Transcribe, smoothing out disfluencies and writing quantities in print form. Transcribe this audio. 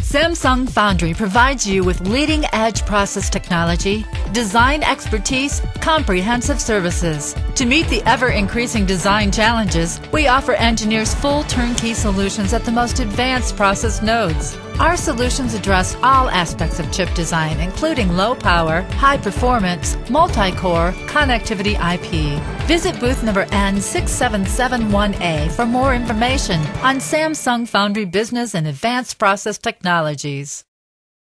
Samsung Foundry provides you with leading-edge process technology, design expertise, comprehensive services. To meet the ever-increasing design challenges, we offer engineers full turnkey solutions at the most advanced process nodes. Our solutions address all aspects of chip design, including low power, high performance, multi-core, connectivity IP. Visit booth number N6771A for more information on Samsung Foundry Business and Advanced Process Technologies.